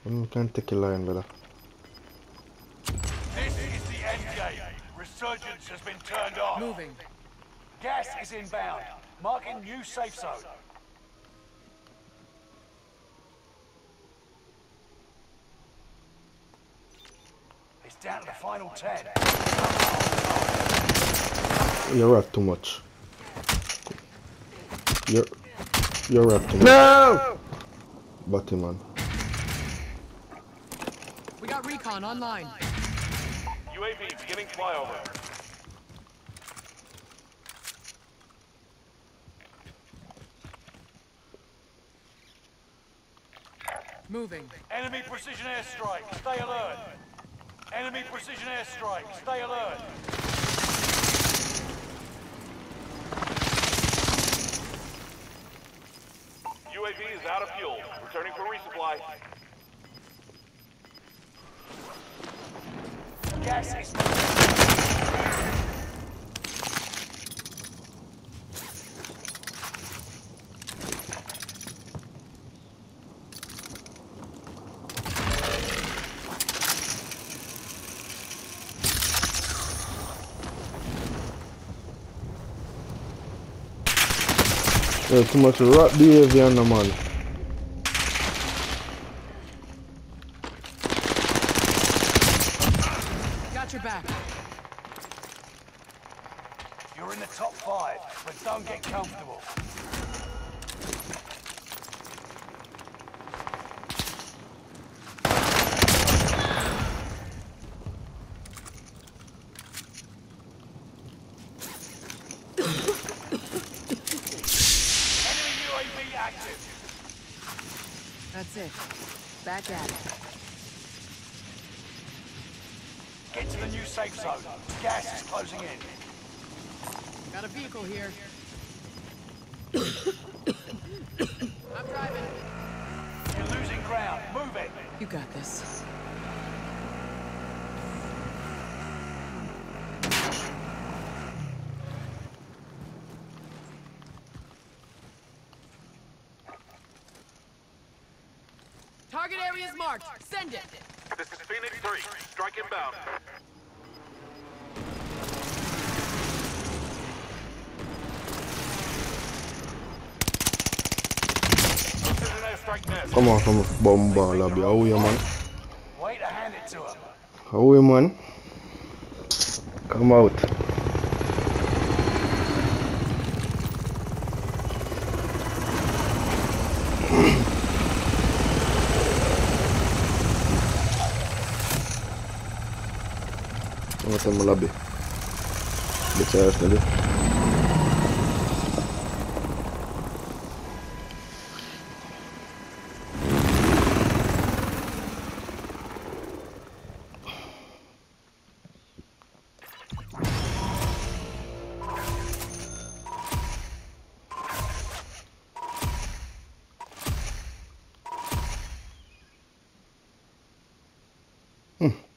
Can't take a line, brother. This is the end game. Resurgence has been turned off. Moving. Gas is inbound. Marking new safe zone. It's down to the final 10. You're up too much. You're up too much. No! Butty man. We got recon online. UAV beginning flyover. Moving. Enemy precision airstrike. Stay alert. Enemy precision airstrike. Stay alert. UAV is out of fuel. Returning for resupply. Gas is... Yeah, too much rat behavior on the man. Got your back. You're in the top 5, but don't get comfortable. Enemy UAV active. That's it. Back at it. Get to the new safe zone. Gas is closing in. Got a vehicle here. I'm driving. You're losing ground. Move it. You got this. Target area is marked. Send it. This is Phoenix 3. Strike inbound. Precision airstrike net. Come on from bomba lobby. How are you, man? Way to hand it to him. How are you, man? Come out. Vamos a lobby. Bitch ass nigga. Hmm.